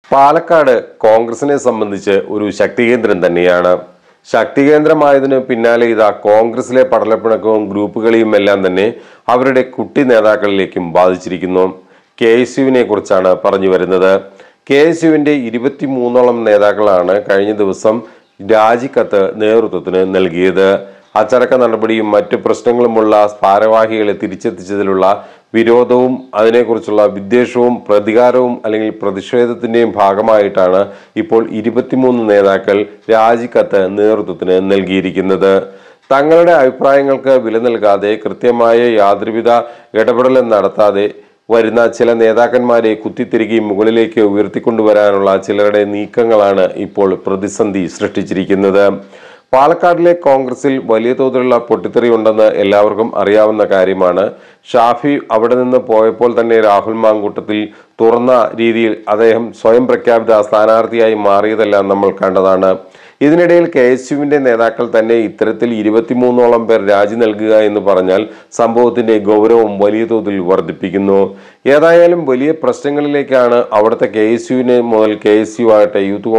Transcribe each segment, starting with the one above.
പാലക്കാട് കോൺഗ്രസിനെ സംബന്ധിച്ച് ഒരു ശക്തികേന്ദ്രം തന്നെയാണ്. ശക്തികേന്ദ്രമായതിനു പിന്നാലെ ഇതാ കോൺഗ്രസിലെ പടലപ്പിണക്കവും ഗ്രൂപ്പുകളെയും എല്ലാം തന്നെ അവരുടെ കുട്ടി നേതാക്കളിലേക്കും ബാധിച്ചിരിക്കുന്നു. KSUവിനെ കുറിച്ചാണ് പറഞ്ഞു വരുന്നത്. KSUവിന്റെ 23ഓളം നേതാക്കളാണ് കഴിഞ്ഞ ദിവസം രാജിക്കത്ത് നേതൃത്വത്തിന് നൽകിയത്. അച്ചടക്ക നടപടിയും മറ്റ് പ്രശ്നങ്ങളുമുള്ള ഭാരവാഹികളെ തിരിച്ചെത്തിച്ചതിലുള്ള വിരോധവും അതിനെക്കുറിച്ചുള്ള വിദ്വേഷവും പ്രതികാരവും അല്ലെങ്കിൽ പ്രതിഷേധത്തിന്റെയും ഭാഗമായിട്ടാണ് ഇപ്പോൾ 23 നേതാക്കൾ രാജിക്കത്ത് നേതൃത്വത്തിന് നൽകിയിരിക്കുന്നത്. തങ്ങളുടെ അഭിപ്രായങ്ങൾക്ക് വില നൽകാതെ കൃത്യമായ യാതൊരുവിധ ഇടപെടലും നടത്താതെ വരുന്ന ചില നേതാക്കന്മാരെ കുത്തിത്തിരികി മുകളിലേക്ക് ഉയർത്തിക്കൊണ്ടുവരാനുള്ള ചിലരുടെ നീക്കങ്ങളാണ് ഇപ്പോൾ പ്രതിസന്ധി സൃഷ്ടിച്ചിരിക്കുന്നത്. പാലക്കാടിലെ കോൺഗ്രസിൽ വലിയ തോതിലുള്ള പൊട്ടിത്തെറി ഉണ്ടെന്ന് എല്ലാവർക്കും അറിയാവുന്ന കാര്യമാണ്. ഷാഫി അവിടെ നിന്ന് പോയപ്പോൾ തന്നെ രാഹുൽ മാങ്കൂട്ടത്തിൽ തുറന്ന രീതിയിൽ അദ്ദേഹം സ്വയം പ്രഖ്യാപിത സ്ഥാനാർത്ഥിയായി മാറിയതെല്ലാം നമ്മൾ കണ്ടതാണ്. ഇതിനിടയിൽ KSUവിന്റെ നേതാക്കൾ തന്നെ ഇത്തരത്തിൽ 23ഓളം പേർ രാജി നൽകുക എന്ന് പറഞ്ഞാൽ സംഭവത്തിന്റെ ഗൗരവം വലിയ തോതിൽ വർദ്ധിപ്പിക്കുന്നു. ഏതായാലും വലിയ പ്രശ്നങ്ങളിലേക്കാണ് അവിടുത്തെ KSUവിനെ മുതൽ KSU ആകട്ടെ, യൂത്ത്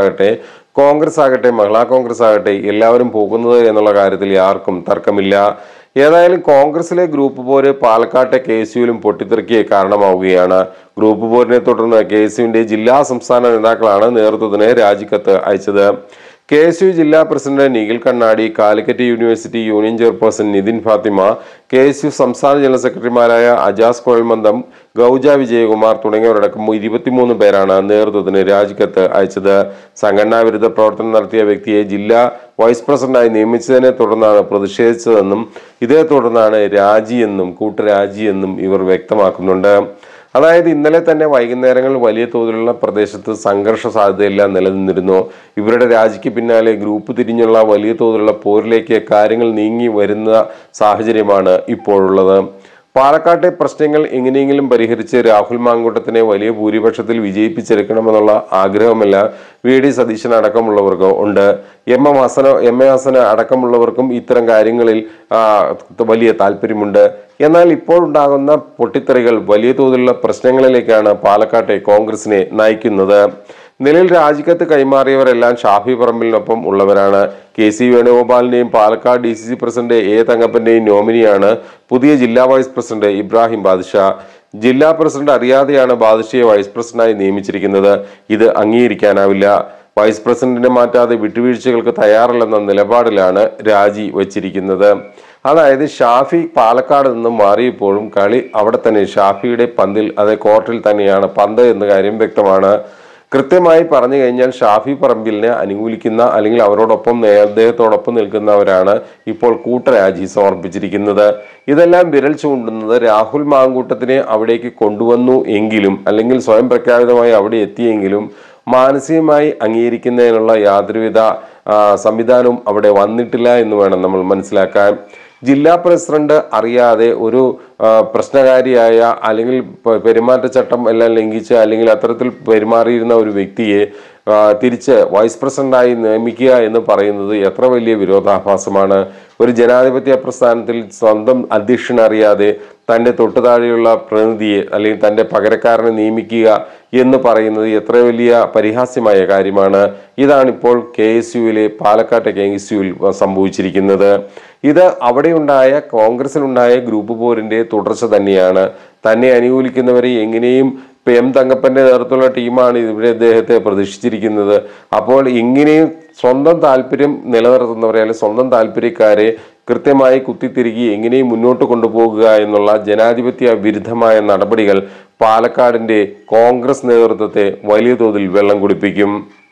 കോൺഗ്രസ് ആകട്ടെ, മഹിളാ കോൺഗ്രസ് ആകട്ടെ എല്ലാവരും പോകുന്നത് എന്നുള്ള കാര്യത്തിൽ ആർക്കും തർക്കമില്ല. ഏതായാലും കോൺഗ്രസിലെ ഗ്രൂപ്പ് പോര് പാലക്കാട്ടെ KSUവിലും പൊട്ടിത്തെറിക്ക് കാരണമാവുകയാണ്. ഗ്രൂപ്പ് പോരിനെ തുടർന്ന് KSUവിന്റെ ജില്ലാ സംസ്ഥാന നേതാക്കളാണ് നേതൃത്വത്തിന് രാജിക്കത്ത് അയച്ചത്. KSU ജില്ലാ പ്രസിഡന്റ് Nikhil Kannadi, Calicut university union chairperson Nithin Fathima, KSU സംസ്ഥാന ജനറൽ സെക്രട്ടറിമാരായ അജാസ് കുഴൽമന്ദം, ഗൗജ വിജയകുമാർ തുടങ്ങിയവരടക്കം 23 പേരാണ് നേതൃത്വത്തിന് രാജിക്കത്ത് അയച്ചത്. സംഘടനാ വിരുദ്ധ പ്രവർത്തനം നടത്തിയ വ്യക്തിയെ ജില്ലാ വൈസ് പ്രസിഡന്റായി നിയമിച്ചതിനെ തുടർന്നാണ് പ്രതിഷേധിച്ചതെന്നും ഇതേ തുടർന്നാണ് രാജിയെന്നും കൂട്ടരാജിയെന്നും ഇവർ വ്യക്തമാക്കുന്നുണ്ട്. അതായത് ഇന്നലെ തന്നെ വൈകുന്നേരങ്ങളിൽ വലിയ തോതിലുള്ള പ്രദേശത്ത് സംഘർഷ സാധ്യതയെല്ലാം നിലനിന്നിരുന്നു. ഇവരുടെ രാജിക്ക് പിന്നാലെ ഗ്രൂപ്പ് തിരിഞ്ഞുള്ള വലിയ തോതിലുള്ള പോരിലേക്ക് കാര്യങ്ങൾ നീങ്ങി വരുന്ന സാഹചര്യമാണ് ഇപ്പോഴുള്ളത്. പാലക്കാട്ടെ പ്രശ്നങ്ങൾ എങ്ങനെയെങ്കിലും പരിഹരിച്ച് രാഹുൽ മാങ്കൂട്ടത്തിനെ വലിയ ഭൂരിപക്ഷത്തിൽ വിജയിപ്പിച്ചെടുക്കണമെന്നുള്ള ആഗ്രഹമെല്ലാം VD സതീശൻ അടക്കമുള്ളവർക്ക് ഉണ്ട്. എം എ ഹസൻ അടക്കമുള്ളവർക്കും ഇത്തരം കാര്യങ്ങളിൽ വലിയ താല്പര്യമുണ്ട്. എന്നാൽ ഇപ്പോൾ ഉണ്ടാകുന്ന പൊട്ടിത്തെറികൾ വലിയ തോതിലുള്ള പ്രശ്നങ്ങളിലേക്കാണ് പാലക്കാട്ടെ കോൺഗ്രസിനെ നയിക്കുന്നത്. നിലയിൽ രാജിക്കത്ത് കൈമാറിയവരെല്ലാം ഷാഫി പറമ്പിലിനൊപ്പം ഉള്ളവരാണ്. KC വേണുഗോപാലിന്റെയും പാലക്കാട് DCC പ്രസിഡന്റ് A തങ്കപ്പന്റെയും നോമിനിയാണ് പുതിയ ജില്ലാ വൈസ് പ്രസിഡന്റ് ഇബ്രാഹിം ബാദിഷാ. ജില്ലാ പ്രസിഡന്റ് അറിയാതെയാണ് ബാദിഷയെ വൈസ് പ്രസിഡന്റായി നിയമിച്ചിരിക്കുന്നത്. ഇത് അംഗീകരിക്കാനാവില്ല. വൈസ് പ്രസിഡന്റിനെ മാറ്റാതെ വിട്ടുവീഴ്ചകൾക്ക് തയ്യാറല്ലെന്ന നിലപാടിലാണ് രാജി വച്ചിരിക്കുന്നത്. അതായത് ഷാഫി പാലക്കാട് നിന്നും മാറിയപ്പോഴും കളി അവിടെ തന്നെ ഷാഫിയുടെ പന്തിൽ, അതേ കോർട്ടിൽ തന്നെയാണ് പന്ത് എന്ന കാര്യം വ്യക്തമാണ്. കൃത്യമായി പറഞ്ഞു കഴിഞ്ഞാൽ ഷാഫി പറമ്പിലിനെ അനുകൂലിക്കുന്ന അല്ലെങ്കിൽ അവരോടൊപ്പം അദ്ദേഹത്തോടൊപ്പം നിൽക്കുന്നവരാണ് ഇപ്പോൾ കൂട്ടരാജി സമർപ്പിച്ചിരിക്കുന്നത്. ഇതെല്ലാം വിരൽ ചൂണ്ടുന്നത് രാഹുൽ മാങ്കൂട്ടത്തിനെ അവിടേക്ക് കൊണ്ടുവന്നു എങ്കിലും അല്ലെങ്കിൽ സ്വയം പ്രഖ്യാപിതമായി അവിടെ എത്തിയെങ്കിലും മാനസികമായി അംഗീകരിക്കുന്നതിനുള്ള യാതൊരുവിധ സംവിധാനവും അവിടെ വന്നിട്ടില്ല എന്ന് വേണം നമ്മൾ മനസ്സിലാക്കാൻ. ജില്ലാ പ്രസിഡന്റ് അറിയാതെ ഒരു പ്രശ്നകാരിയായ അല്ലെങ്കിൽ പെരുമാറ്റച്ചട്ടം എല്ലാം ലംഘിച്ച് അല്ലെങ്കിൽ അത്തരത്തിൽ പെരുമാറിയിരുന്ന ഒരു വ്യക്തിയെ തിരിച്ച് വൈസ് പ്രസിഡന്റായി നിയമിക്കുക എന്ന് പറയുന്നത് എത്ര വലിയ വിരോധാഭാസമാണ്. ഒരു ജനാധിപത്യ പ്രസ്ഥാനത്തിൽ സ്വന്തം അധ്യക്ഷൻ അറിയാതെ തൻ്റെ തൊട്ടുതാഴെയുള്ള പ്രതിനിധിയെ അല്ലെങ്കിൽ തൻ്റെ പകരക്കാരനെ നിയമിക്കുക എന്ന് പറയുന്നത് എത്ര വലിയ പരിഹാസ്യമായ കാര്യമാണ്. ഇതാണിപ്പോൾ KSUവിലെ പാലക്കാട്ടെ KSUവിൽ സംഭവിച്ചിരിക്കുന്നത്. ഇത് അവിടെയുണ്ടായ കോൺഗ്രസിലുണ്ടായ ഗ്രൂപ്പ് പോരിന്റെ തുടർച്ച തന്നെയാണ്. തന്നെ അനുകൂലിക്കുന്നവരെ എങ്ങനെയും M തങ്കപ്പന്റെ നേതൃത്വമുള്ള ടീമാണ് ഇവിടെ അദ്ദേഹത്തെ പ്രതീക്ഷിച്ചിരിക്കുന്നത്. അപ്പോൾ ഇങ്ങനെയും സ്വന്തം താല്പര്യം നിലനിർത്തുന്നവരെ അല്ലെങ്കിൽ സ്വന്തം താല്പര്യക്കാരെ കൃത്യമായി കുത്തിത്തിരികി എങ്ങനെയും മുന്നോട്ട് കൊണ്ടുപോകുക എന്നുള്ള ജനാധിപത്യ വിരുദ്ധമായ നടപടികൾ പാലക്കാടിന്റെ കോൺഗ്രസ് നേതൃത്വത്തെ വലിയ തോതിൽ വെള്ളം കുടിപ്പിക്കും.